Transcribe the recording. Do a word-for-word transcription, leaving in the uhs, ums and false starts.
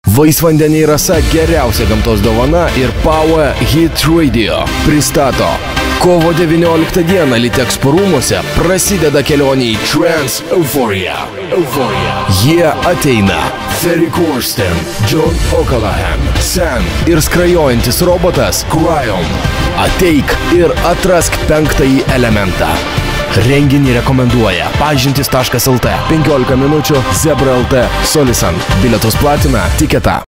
Vaisvandeniai rasa geriausia gamtos dovana ir Power Hit Radio pristato. Kovo devynioliktą dieną Litexpo rūmuose prasideda kelionė į Trance Euphoria. Euphoria. Jie ateina Ferry Corsten, John O'Callaghan, Sen ir skrajojantis robotas Cryon. Ateik ir atrask penktąjį elementą. Renginį rekomenduoja pažintis taškas lt, penkiolika minučių, Zebra lt, Solisan. Bilietus platina Tiketa.